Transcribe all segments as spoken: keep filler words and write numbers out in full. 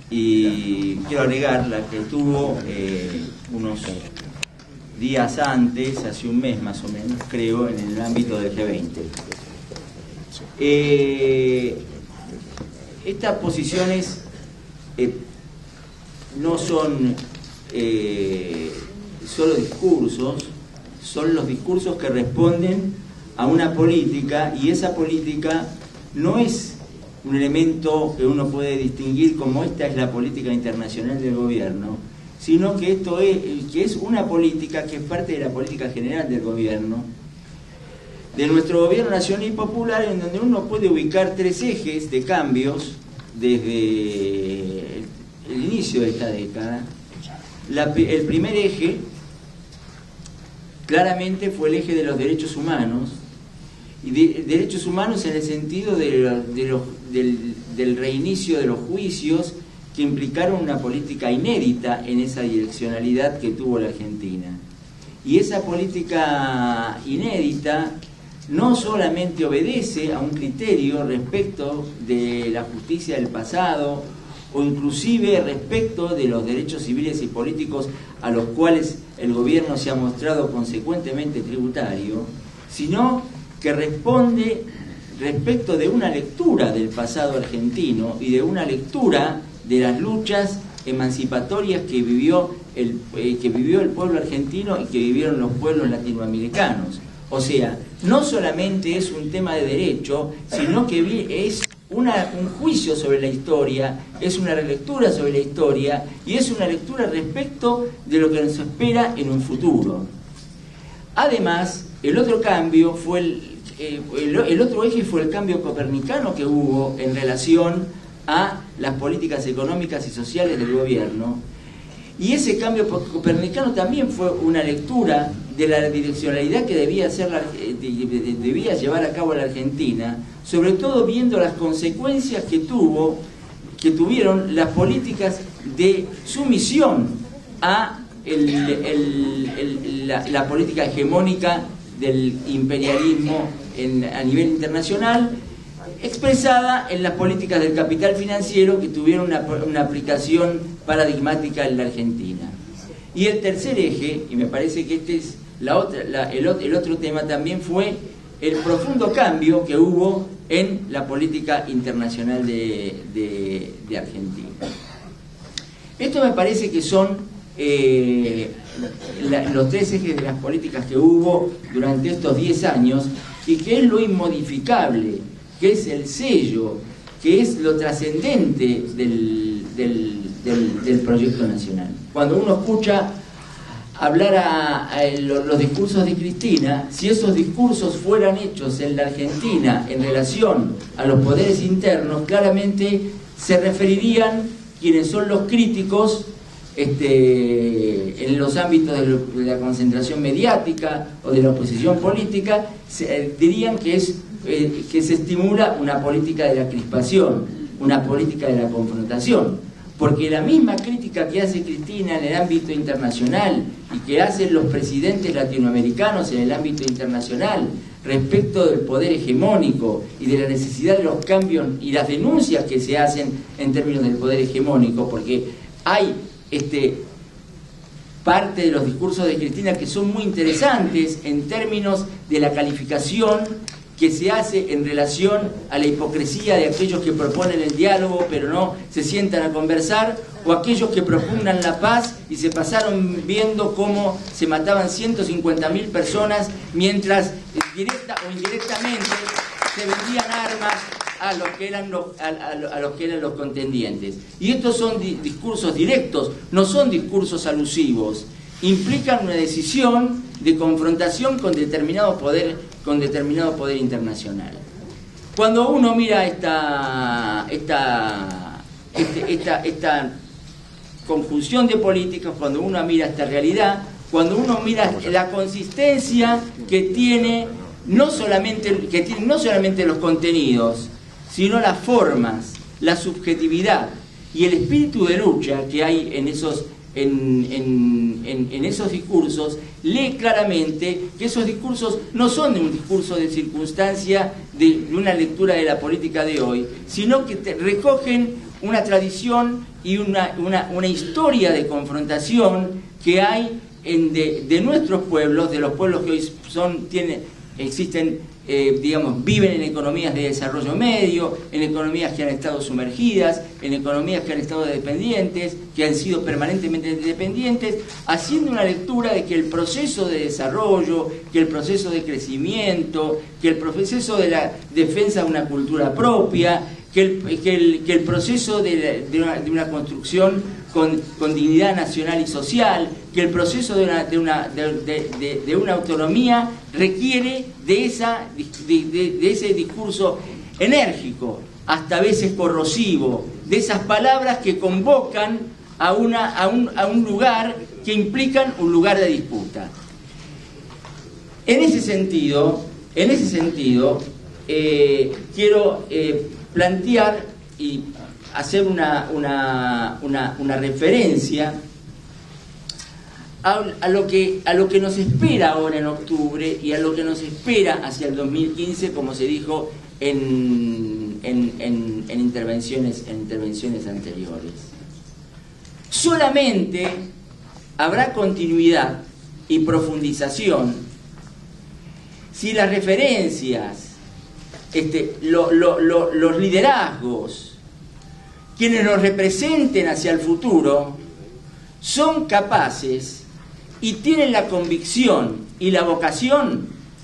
y quiero agregar la que tuvo eh, unos días antes, hace un mes más o menos, creo, en el ámbito del G veinte. Eh, estas posiciones eh, no son eh, solo discursos, son los discursos que responden a una política, y esa política no es un elemento que uno puede distinguir como esta es la política internacional del gobierno, sino que esto es, que es una política que es parte de la política general del gobierno, de nuestro gobierno nacional y popular, en donde uno puede ubicar tres ejes de cambios desde el, el inicio de esta década. La, el primer eje claramente fue el eje de los derechos humanos, y de, derechos humanos en el sentido de, de los, del, del reinicio de los juicios que implicaron una política inédita en esa direccionalidad que tuvo la Argentina. Y esa política inédita no solamente obedece a un criterio respecto de la justicia del pasado, o inclusive respecto de los derechos civiles y políticos a los cuales el gobierno se ha mostrado consecuentemente tributario, sino que responde respecto de una lectura del pasado argentino y de una lectura de las luchas emancipatorias que vivió el, eh, que vivió el pueblo argentino y que vivieron los pueblos latinoamericanos. O sea, no solamente es un tema de derecho, sino que es una, un juicio sobre la historia, es una relectura sobre la historia, y es una lectura respecto de lo que nos espera en un futuro. Además, el otro cambio fue el, eh, el, el otro eje fue el cambio copernicano que hubo en relación a las políticas económicas y sociales del gobierno, y ese cambio copernicano también fue una lectura de la direccionalidad que debía, hacer la, de, de, debía llevar a cabo la Argentina, sobre todo viendo las consecuencias que tuvo, que tuvieron las políticas de sumisión a el, el, el, la, la política hegemónica del imperialismo en, a nivel internacional, expresada en las políticas del capital financiero que tuvieron una, una aplicación paradigmática en la Argentina. Y el tercer eje, y me parece que este es la otra, la, el, el otro tema también, fue el profundo cambio que hubo en la política internacional de, de, de Argentina. Esto me parece que son eh, la, los tres ejes de las políticas que hubo durante estos diez años, y que es lo inmodificable, que es el sello, que es lo trascendente del, del, del, del proyecto nacional. Cuando uno escucha hablar a, a los, los discursos de Cristina, si esos discursos fueran hechos en la Argentina en relación a los poderes internos, claramente se referirían quienes son los críticos este, en los ámbitos de, lo, de la concentración mediática o de la oposición política, se, eh, dirían que es Eh, que se estimula una política de la crispación, una política de la confrontación, porque la misma crítica que hace Cristina en el ámbito internacional y que hacen los presidentes latinoamericanos en el ámbito internacional respecto del poder hegemónico y de la necesidad de los cambios y las denuncias que se hacen en términos del poder hegemónico, porque hay este parte de los discursos de Cristina que son muy interesantes en términos de la calificación que se hace en relación a la hipocresía de aquellos que proponen el diálogo pero no se sientan a conversar, o aquellos que propugnan la paz y se pasaron viendo cómo se mataban ciento cincuenta mil personas mientras directa o indirectamente se vendían armas a los que eran los, a, a, a los, que eran los contendientes. Y estos son di discursos directos, no son discursos alusivos, implican una decisión de confrontación con determinado poder, con determinado poder internacional. Cuando uno mira esta, esta, este, esta, esta conjunción de políticas, cuando uno mira esta realidad, cuando uno mira la consistencia que tiene no solamente, que tiene no solamente los contenidos, sino las formas, la subjetividad y el espíritu de lucha que hay en esos En, en, en, en esos discursos, lee claramente que esos discursos no son de un discurso de circunstancia de, de una lectura de la política de hoy, sino que te recogen una tradición y una, una, una historia de confrontación que hay en de, de nuestros pueblos, de los pueblos que hoy son, tienen, existen, eh, digamos, viven en economías de desarrollo medio, en economías que han estado sumergidas, en economías que han estado dependientes, que han sido permanentemente dependientes, haciendo una lectura de que el proceso de desarrollo, que el proceso de crecimiento, que el proceso de la defensa de una cultura propia, que el, que el, que el proceso de, la, de, una, de una construcción con, con dignidad nacional y social, que el proceso de una, de una, de, de, de, de una autonomía requiere de, esa, de, de, de ese discurso enérgico, hasta a veces corrosivo, de esas palabras que convocan a, una, a, un, a un lugar que implican un lugar de disputa. En ese sentido, en ese sentido eh, quiero eh, plantear y hacer una, una, una, una referencia a, a, lo que, a lo que nos espera ahora en octubre y a lo que nos espera hacia el dos mil quince, como se dijo en, en, en, en, intervenciones, en intervenciones anteriores. Solamente habrá continuidad y profundización si las referencias, este, lo, lo, lo, los liderazgos, quienes nos representen hacia el futuro, son capaces y tienen la convicción y la vocación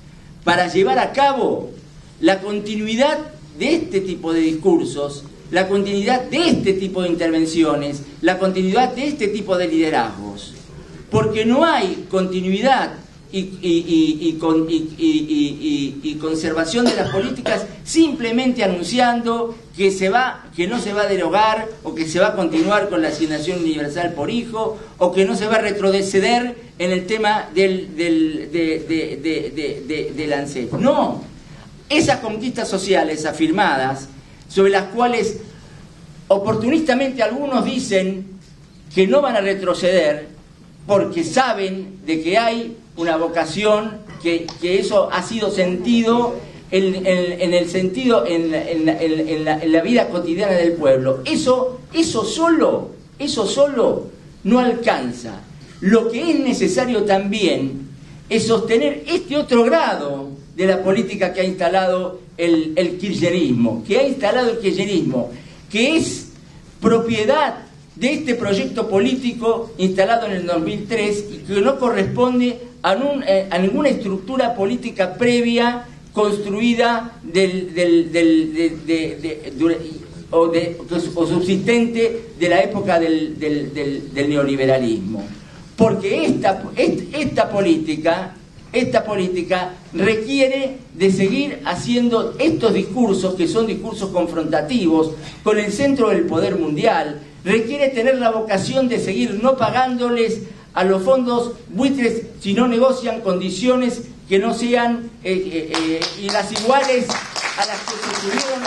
para llevar a cabo la continuidad de este tipo de discursos, la continuidad de este tipo de intervenciones, la continuidad de este tipo de liderazgos. Porque no hay continuidad y, y, y, y, con, y, y, y, y conservación de las políticas simplemente anunciando que, se va, que no se va a derogar o que se va a continuar con la asignación universal por hijo o que no se va a retroceder en el tema del, del, de, de, de, de, de, del ANSES. No, esas conquistas sociales afirmadas, sobre las cuales oportunistamente algunos dicen que no van a retroceder porque saben de que hay una vocación, que, que eso ha sido sentido en, en, en el sentido, en, en, en, en, la, en la vida cotidiana del pueblo. Eso, eso solo, eso solo no alcanza. Lo que es necesario también es sostener este otro grado de la política que ha instalado el, el kirchnerismo, que ha instalado el kirchnerismo, que es propiedad de este proyecto político instalado en el dos mil tres y que no corresponde a, un, eh, a ninguna estructura política previa construida del, del, del, de, de, de, de, o, de, o subsistente de la época del, del, del, del neoliberalismo. Porque esta, esta política, esta política requiere de seguir haciendo estos discursos, que son discursos confrontativos, con el centro del poder mundial, requiere tener la vocación de seguir no pagándoles a los fondos buitres si no negocian condiciones que no sean eh, eh, eh, y las iguales a las que se tuvieron,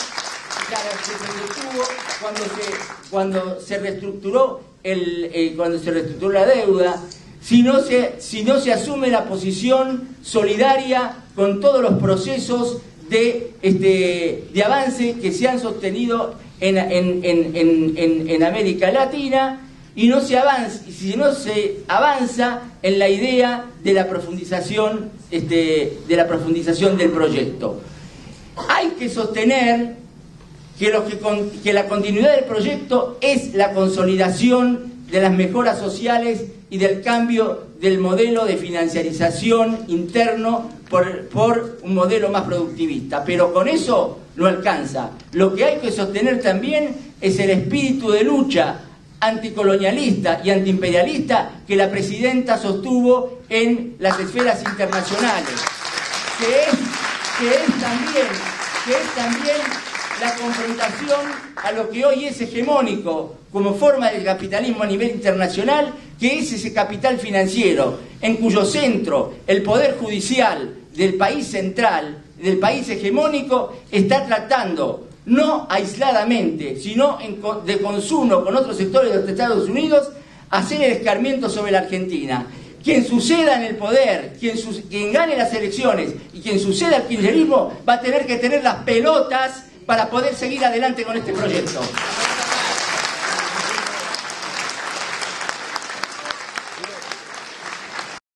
a las que se detuvo cuando se, cuando se reestructuró el, eh, cuando se reestructuró la deuda, si no se, si no se asume la posición solidaria con todos los procesos de, este, de avance que se han sostenido en, en, en, en, en América Latina, y no se avanza, si no se avanza en la idea de la profundización, este, de la profundización del proyecto. Hay que sostener que, lo que, con, que la continuidad del proyecto es la consolidación de las mejoras sociales y del cambio del modelo de financiarización interno por, por un modelo más productivista. Pero con eso no alcanza. Lo que hay que sostener también es el espíritu de lucha anticolonialista y antiimperialista que la presidenta sostuvo en las esferas internacionales, que es, que es también, que es también la confrontación a lo que hoy es hegemónico como forma del capitalismo a nivel internacional, que es ese capital financiero, en cuyo centro el poder judicial del país central, del país hegemónico, está tratando, no aisladamente, sino en, de consumo con otros sectores de los Estados Unidos, hacer el escarmiento sobre la Argentina. Quien suceda en el poder, quien, su, quien gane las elecciones y quien suceda al kirchnerismo va a tener que tener las pelotas para poder seguir adelante con este proyecto.